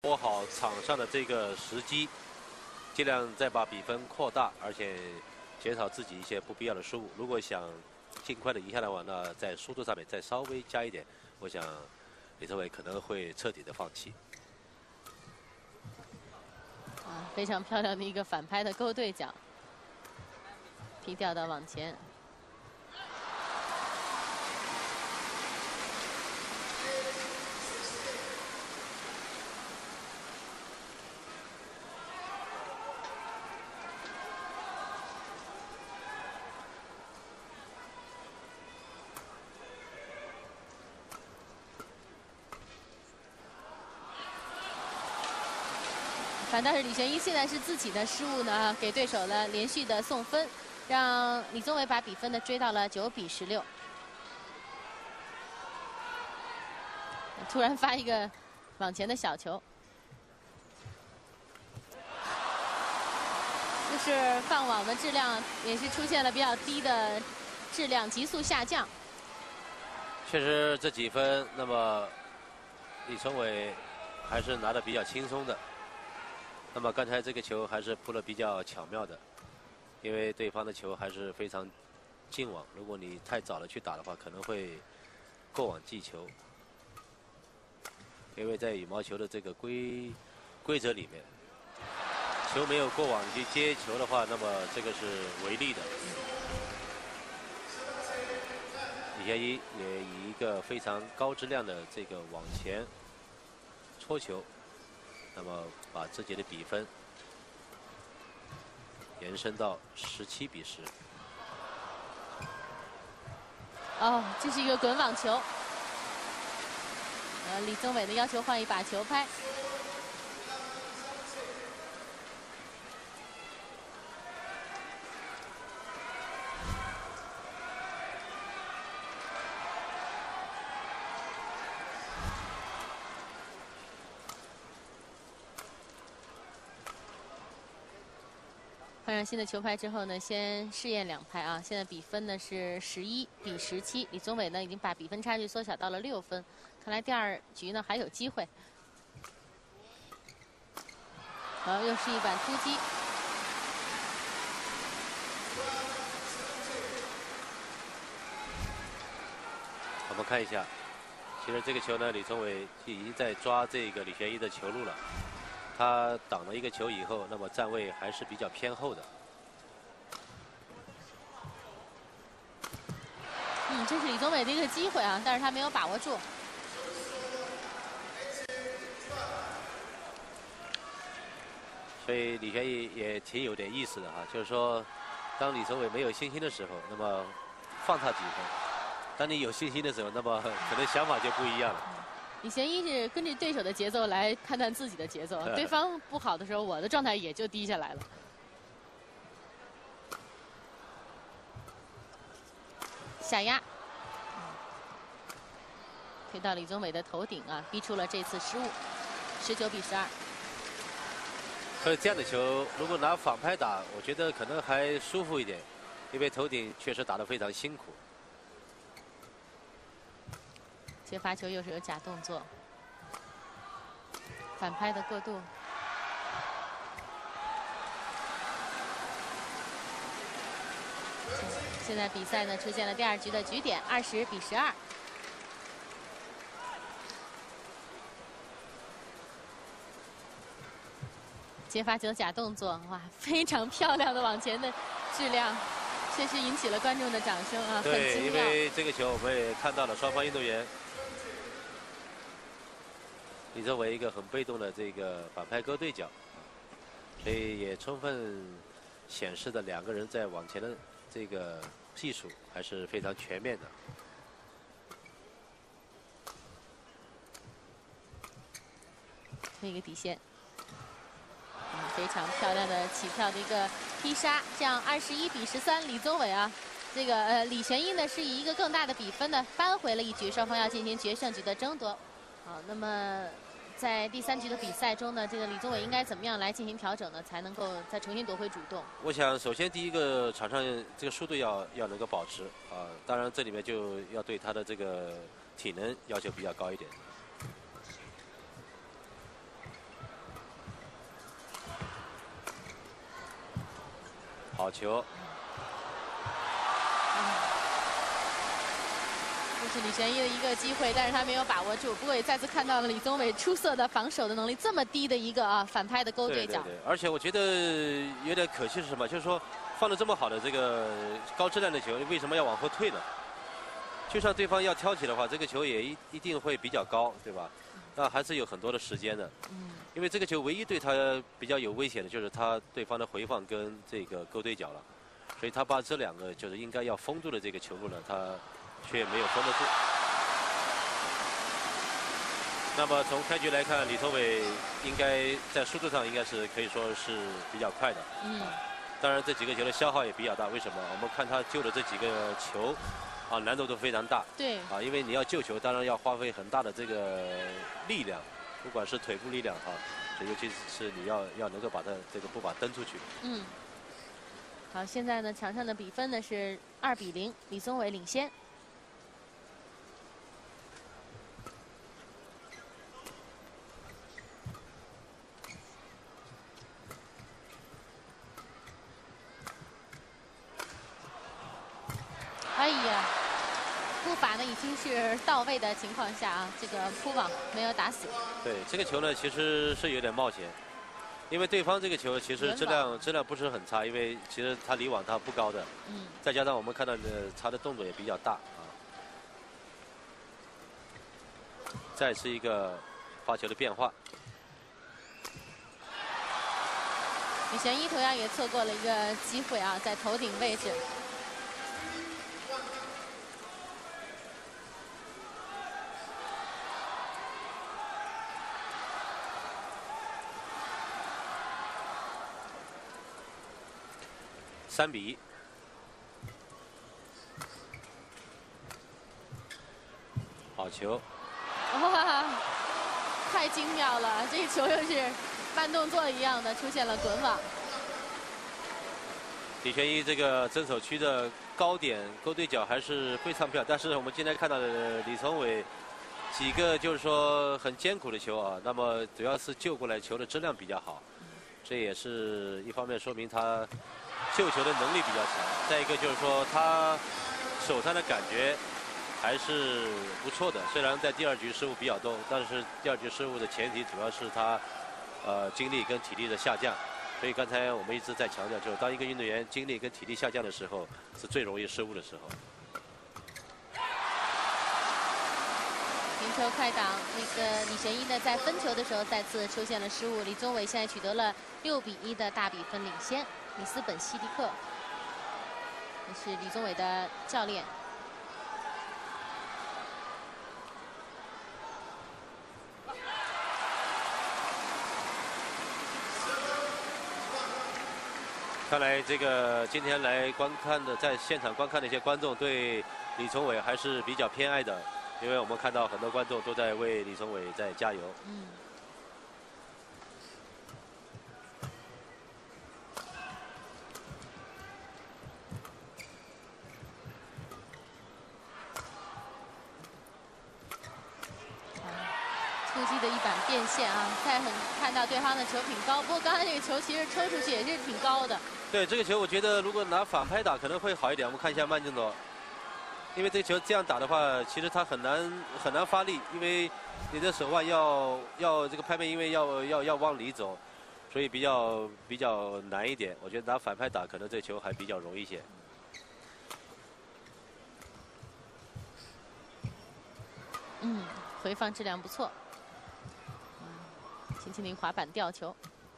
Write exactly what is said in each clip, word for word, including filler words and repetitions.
握好场上的这个时机，尽量再把比分扩大，而且减少自己一些不必要的失误。如果想尽快的赢下来的话，那在速度上面再稍微加一点，我想李宗伟可能会彻底的放弃。 啊，非常漂亮的一个反拍的勾对角，踢掉到网前。 反倒是李玄一现在是自己的失误呢，给对手了连续的送分，让李宗伟把比分呢追到了九比十六。突然发一个往前的小球，就是放网的质量也是出现了比较低的质量急速下降。 确实这几分，那么李宗伟还是拿得比较轻松的。 那么刚才这个球还是扑得比较巧妙的，因为对方的球还是非常近网，如果你太早了去打的话，可能会过网击球。因为在羽毛球的这个规规则里面，球没有过网去接球的话，那么这个是违例的。李玄一也以一个非常高质量的这个往前戳球。 那么把自己的比分延伸到十七比十。 哦，这是一个滚网球。呃，李宗伟的要求换一把球拍。换上新的球拍之后呢，先试验两拍啊。现在比分呢是十一比十七，李宗伟呢已经把比分差距缩小到了六分，看来第二局呢还有机会。好，又是一板突击。 我们看一下，其实这个球呢，李宗伟已经在抓这个李玄一的球路了。 他挡了一个球以后，那么站位还是比较偏后的。 嗯，这是李宗伟的一个机会啊，但是他没有把握住。 所以李玄一也挺有点意思的哈，就是说，当李宗伟没有信心的时候，那么放他几分；当你有信心的时候，那么可能想法就不一样了。 李玄一是根据对手的节奏来判断自己的节奏，对方不好的时候，我的状态也就低下来了。下压，推到李宗伟的头顶啊，逼出了这次失误，十九比十二。 所以这样的球，如果拿反拍打，我觉得可能还舒服一点，因为头顶确实打得非常辛苦。 接发球又是有假动作，反拍的过渡。现在比赛呢出现了第二局的局点，二十比十二。接发球假动作，哇，非常漂亮的往前的质量，确实引起了观众的掌声啊，很对， 精因为这个球我们也看到了双方运动员。 李宗伟一个很被动的这个反拍勾对角，所以也充分显示了两个人在往前的这个技术还是非常全面的。 推一个底线，嗯，非常漂亮的起跳的一个踢杀，这样二十一比十三，李宗伟啊，这个呃李玄一呢是以一个更大的比分呢扳回了一局，双方要进行决胜局的争夺。好，那么。 在第三局的比赛中呢，这个李宗伟应该怎么样来进行调整呢，才能够再重新夺回主动？ 我想，首先第一个场上这个速度要要能够保持啊，当然这里面就要对他的这个体能要求比较高一点。 好球。 嗯，这是李玄一的一个机会，但是他没有把握住。不过也再次看到了李宗伟出色的防守的能力，这么低的一个啊反拍的勾对角。 对对对，而且我觉得有点可惜是什么？就是说放的这么好的这个高质量的球，为什么要往后退呢？就算对方要挑起的话，这个球也一一定会比较高，对吧？那还是有很多的时间的。嗯。因为这个球唯一对他比较有危险的就是他对方的回放跟这个勾对角了，所以他把这两个就是应该要封住的这个球路呢，他却没有封得住。那么从开局来看，李宗伟应该在速度上应该是可以说是比较快的。嗯。当然这几个球的消耗也比较大，为什么？我们看他救的这几个球，啊难度都非常大。对。啊，因为你要救球，当然要花费很大的这个力量。不管是腿部力量哈，尤其是你要要能够把它这个步伐蹬出去。嗯。 好，现在呢，场上的比分呢是二比零，李宗伟领先。哎呀！步伐呢已经是到位的情况下啊，这个扑网没有打死。 对，这个球呢其实是有点冒险，因为对方这个球其实质量质量不是很差，因为其实他离网他不高的。嗯。再加上我们看到的他的动作也比较大啊。再是一个发球的变化。 李玄一同样也错过了一个机会啊，在头顶位置。 三比一，好球！ 哇，太精妙了！这个球又是慢动作一样的出现了滚网。 李玄一这个真手区的高点勾对角还是非常漂亮，但是我们今天看到的李宗伟几个就是说很艰苦的球啊，那么主要是救过来球的质量比较好，这也是一方面说明他救球的能力比较强，再一个就是说他手上的感觉还是不错的。虽然在第二局失误比较多，但是第二局失误的前提主要是他呃精力跟体力的下降。所以刚才我们一直在强调，就是当一个运动员精力跟体力下降的时候，是最容易失误的时候。 平球开档，那个李玄一呢在分球的时候再次出现了失误，李宗伟现在取得了六比一的大比分领先。里斯本希迪克，这是李宗伟的教练。 看来这个今天来观看的，在现场观看的一些观众对李宗伟还是比较偏爱的，因为我们看到很多观众都在为李宗伟在加油。嗯。 突击的一板变线啊，再很看到对方的球挺高，不过刚才这个球其实抽出去也是挺高的。 对这个球，我觉得如果拿反拍打可能会好一点。我们看一下慢镜头，因为这个球这样打的话，其实它很难很难发力，因为你的手腕要要这个拍面，因为要要要往里走，所以比较比较难一点。我觉得拿反拍打可能这球还比较容易一些。 嗯，回放质量不错。秦庆林滑板吊球，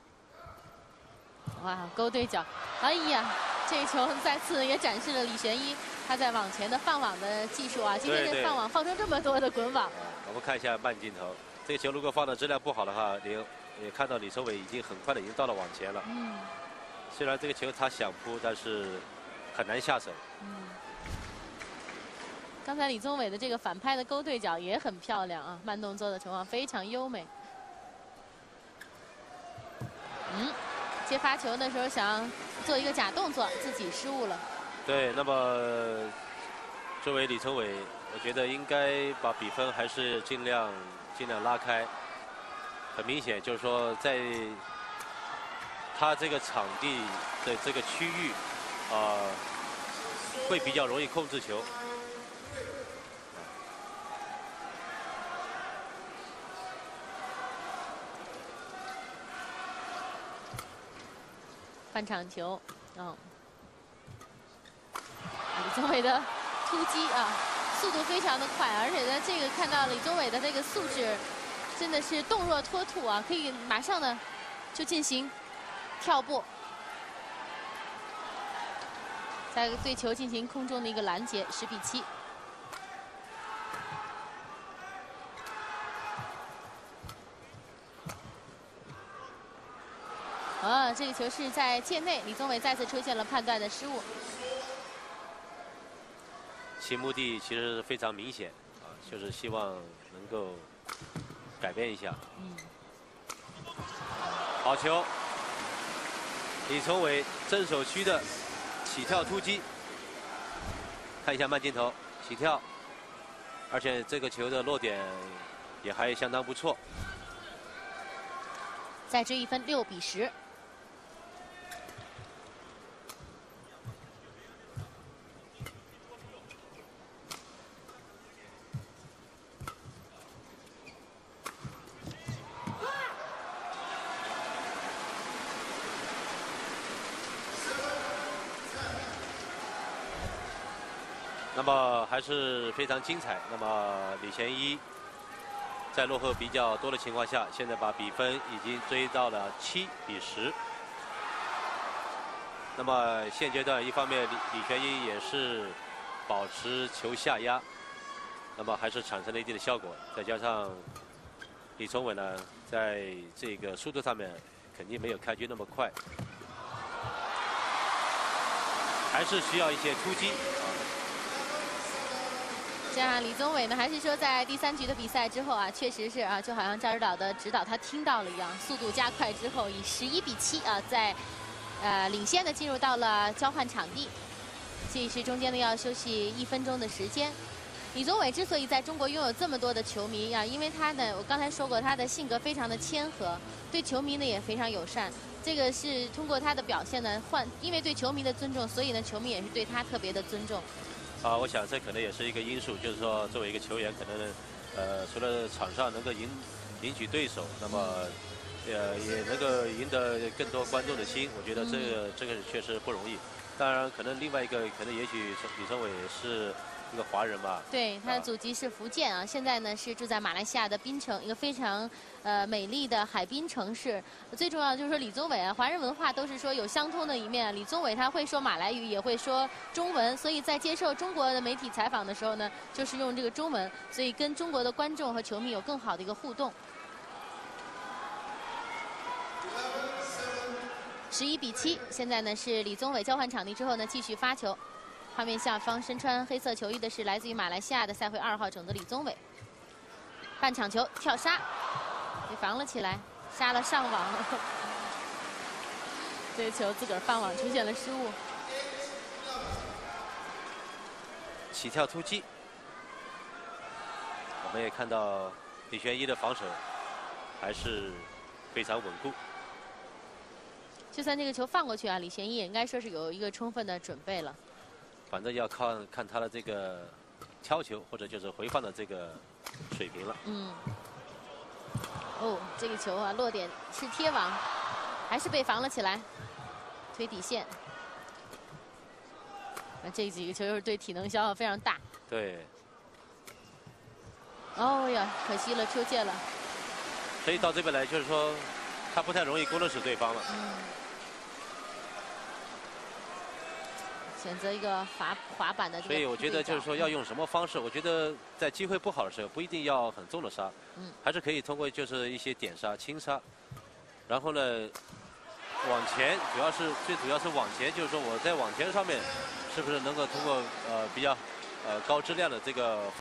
哇，勾对角，哎呀，这球再次也展示了李玄一他在网前的放网的技术啊。今天这放网放出这么多的滚网。 我们看一下慢镜头，这个球如果放的质量不好的话，你也看到李宗伟已经很快的已经到了网前了。嗯。虽然这个球他想扑，但是很难下手。嗯。 刚才李宗伟的这个反拍的勾对角也很漂亮啊，慢动作的情况非常优美。嗯，接发球的时候想做一个假动作，自己失误了。 对，那么作为李宗伟，我觉得应该把比分还是尽量尽量拉开。很明显就是说在他这个场地的这个区域啊、呃，会比较容易控制球。 半场球，嗯，李宗伟的突击啊，速度非常的快，而且呢，这个看到李宗伟的这个素质真的是动若脱兔啊，可以马上呢就进行跳步，再对球进行空中的一个拦截，十比七。啊，这个球是在界内，李宗伟再次出现了判断的失误。 其目的其实非常明显啊，就是希望能够改变一下。嗯。好球，李宗伟正手区的起跳突击，看一下慢镜头，起跳，而且这个球的落点也还相当不错。 再追一分，六比十。 那么还是非常精彩。那么李贤一在落后比较多的情况下，现在把比分已经追到了七比十。那么现阶段，一方面李李贤一也是保持球下压，那么还是产生了一定的效果。再加上李宗伟呢，在这个速度上面肯定没有开局那么快，还是需要一些突击。 这样，李宗伟呢，还是说在第三局的比赛之后啊，确实是啊，就好像赵指导的指导他听到了一样，速度加快之后，以十一比七啊，在呃领先的进入到了交换场地。这是中间呢要休息一分钟的时间。李宗伟之所以在中国拥有这么多的球迷啊，因为他呢，我刚才说过，他的性格非常的谦和，对球迷呢也非常友善。这个是通过他的表现呢，换因为对球迷的尊重，所以呢，球迷也是对他特别的尊重。 啊，我想这可能也是一个因素，就是说作为一个球员，可能呃除了场上能够赢赢取对手，那么呃也能够赢得更多观众的心。我觉得这个、嗯、这个确实不容易。当然，可能另外一个可能也许李宗伟是一个华人吧。 对，他的祖籍是福建啊，现在呢是住在马来西亚的槟城，一个非常呃美丽的海滨城市。最重要的就是说李宗伟啊，华人文化都是说有相通的一面。李宗伟他会说马来语，也会说中文，所以在接受中国的媒体采访的时候呢，就是用这个中文，所以跟中国的观众和球迷有更好的一个互动。十一比七，现在呢是李宗伟交换场地之后呢继续发球。画面下方身穿黑色球衣的是来自于马来西亚的赛会二号种子李宗伟。半场球跳杀，被防了起来，杀了上网。这个球自个儿放网出现了失误。 起跳突击，我们也看到李玄一的防守还是非常稳固。 就算这个球放过去啊，李贤一也应该说是有一个充分的准备了。 反正要看看他的这个敲球或者就是回放的这个水平了。嗯。 哦，这个球啊，落点是贴网，还是被防了起来，推底线。那这几个球又是对体能消耗非常大。 对。 哦呀，可惜了，出界了。 所以到这边来，就是说他不太容易攻得死对方了。 嗯。选择一个滑滑板的， 所以我觉得就是说要用什么方式？我觉得在机会不好的时候，不一定要很重的杀，嗯，还是可以通过就是一些点杀、轻杀，然后呢往前，主要是最主要是往前，就是说我在往前上面是不是能够通过呃比较呃高质量的这个。